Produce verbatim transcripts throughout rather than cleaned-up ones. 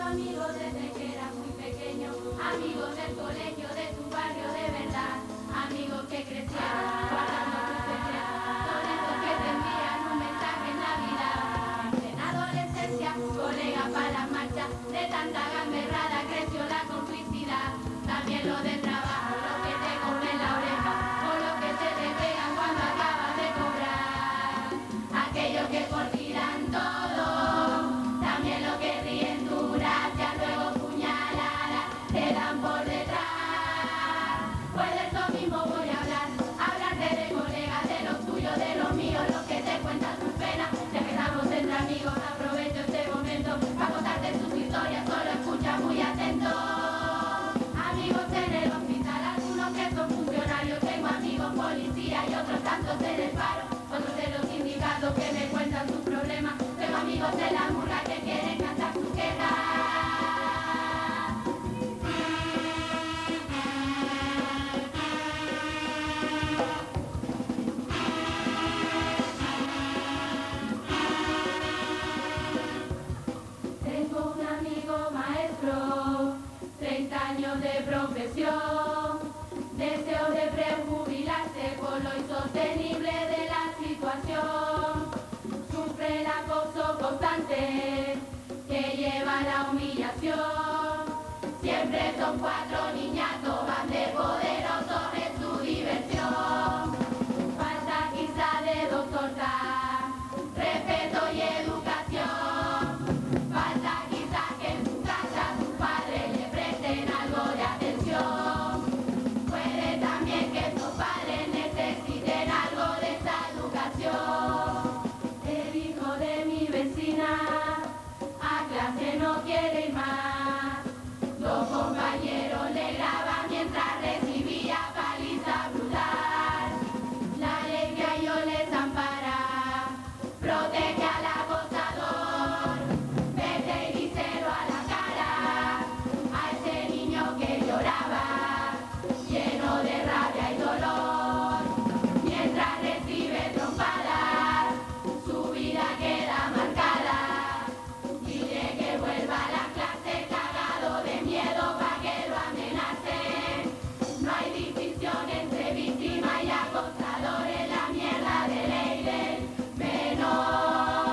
amigos desde que era muy pequeño, amigos del colegio, de tu barrio de verdad, amigos que crecieron guardando tus secretos, son esos que te envían un mensaje en Navidad. En plena adolescencia, colegas para las marchas, de tanta gamberrada creció la complicidad, también lo del trabajo, lo que te comen la oreja, o lo que se te pegan cuando acabas de cobrar, aquellos que por ti dan todo, también lo que ríen duras, ya luego puñaladas, te dan por detrás. Pues de eso mismo voy a hablar, hablarte de colegas, de los tuyos, de los míos, los que te cuentan sus penas, ya que estamos entre amigos, aprovecho este momento para contarte sus historias, solo escucha muy atento. Amigos en el hospital, algunos que son funcionarios, tengo amigos policías y otros tantos en el paro, otros de los sindicatos que me cuentan sus problemas, tengo amigos de la murga que quieren cantar sus quejas. Tengo un amigo maestro, treinta años de profesión, deseo de prejubilarse por lo insostenible de la situación, sufre el acoso constante que lleva a la humillación, siempre son cuatro niñatos, van de poderosos en su diversión, falta quizá de dos tortas, respeto y educación, falta quizá que en su casa sus padres le presten algo de atención, puede también que estos padres necesiten algo de esa educación. El hijo de mi vecina a clase no quiere ir más, los compañeros le graban mientras recibía paliza brutal, la ley que a ellos les ampara protege al acosador, vete y díselo a la cara a ese niño que lloraba lleno de rabia y dolor, mientras recibe trompadas su vida queda marcada, dile que vuelva a la clase cagado de miedo pa' que lo amenacen, no hay distinción entre víctima y acosador en la mierda de ley del menor.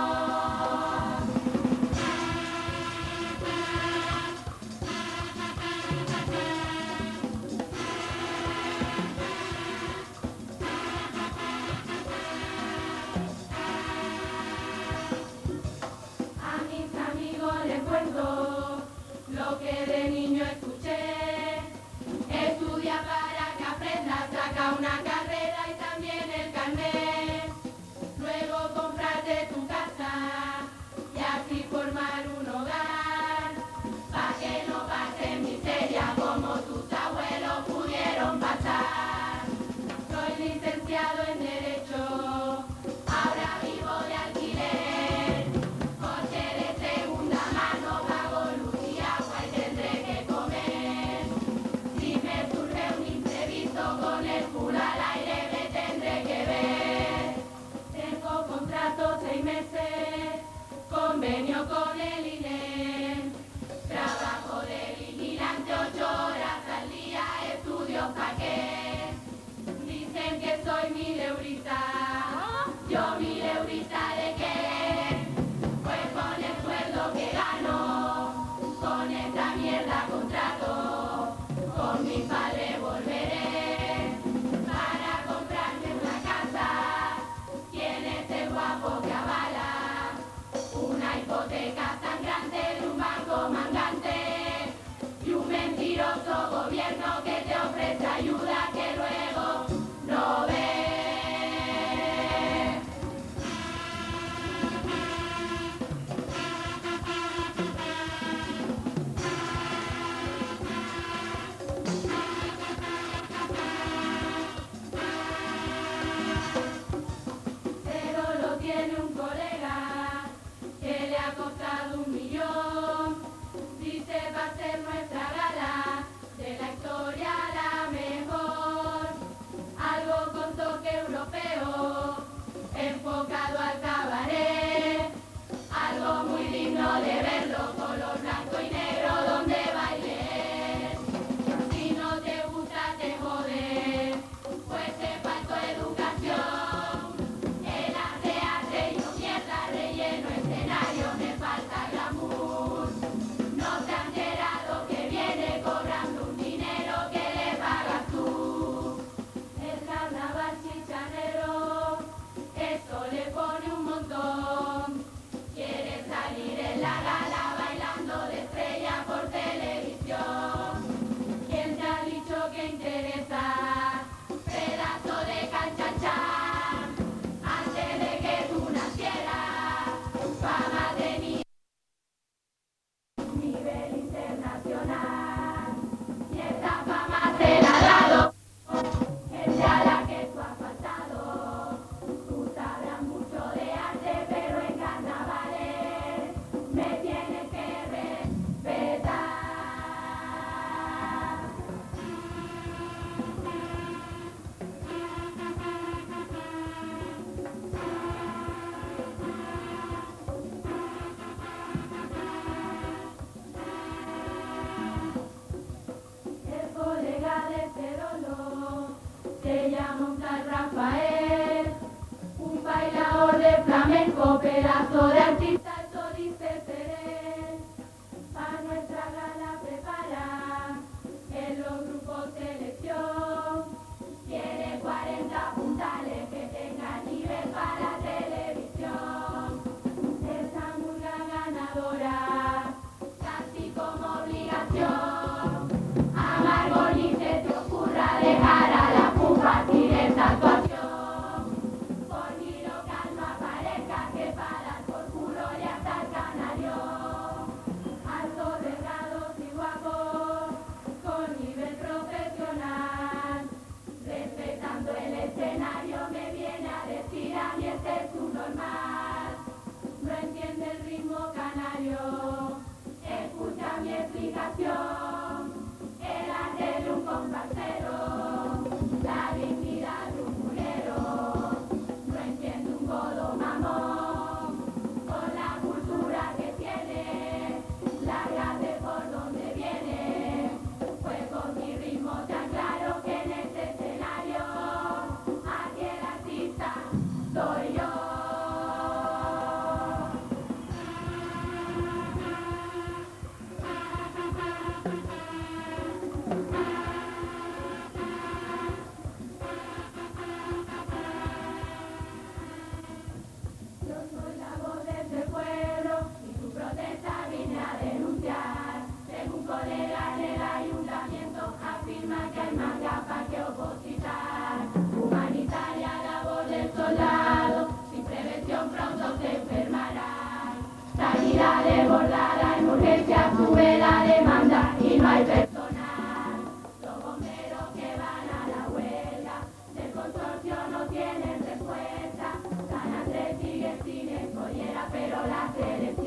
A mis amigos les cuento lo que de niño escuché, estudia para que aprendas, saca una carrera y también el carnet, luego comprarte tu casa y así formar un hogar, pa' que no pases miseria como tus abuelos pudieron pasar. Soy licenciado en Derecho, ahora vivo de alquiler, coche de segunda mano, pago luz y agua y tendré que comer. Si me surge un imprevisto con el culo al aire me tendré que ver. Tengo contrato seis meses, convenio con el I N E M, trabajo de vigilante ocho horas al día, estudio pa' qué. Dicen que soy mileurista, yo mileurista de qué, pues con el sueldo que gano, con esta mierda contrato, con mi padre volveré, para comprarme una casa, ¿quién es el guapo que avala? Una hipoteca sangrante de un banco mangante, y un mentiroso gobierno que te ofrece ayuda que luego no ve. Pero lo tiene un colega que le ha costado un millón, dice va a ser nuestra gala, de la historia la mejor, algo con toque europeo, enfocado al cabaret, algo muy digno de verlo, color blanco y negro. pedazo de artista, eso dice Serén. Pa' nuestra gala prepara en los grupos selección. Tiene cuarenta puntales que tenga nivel para televisión. Esa murga ganadora, casi como obligación. Amargo ni se te ocurra dejar a la pupa sin esta actuación. Por ni local no aparezca que paras por culo y hasta el canario. Altos, delgados y guapos, con nivel profesional. Respetando el escenario me viene a decir a mí este es su normal. No entiende el ritmo canario, escucha mi explicación. El arte de un comparsero, la dignidad de un mulero. No entiende un godo mamón, con la cultura que tiene, larga de por donde viene. Fue con mi ritmo tan claro que en este escenario, aquí el artista soy yo. Yo soy la voz de este pueblo y su protesta vine a denunciar. Según colega en el ayuntamiento afirma que hay más gafa que opositar. Humanitaria la voz del soldado, sin prevención pronto se enfermará. Sanidad desbordada en urgencia, sube la demanda y no hay personal. Los bomberos que van a la huelga, del consorcio no tienen respuesta. San Andrés sigue sin escollera, pero la selección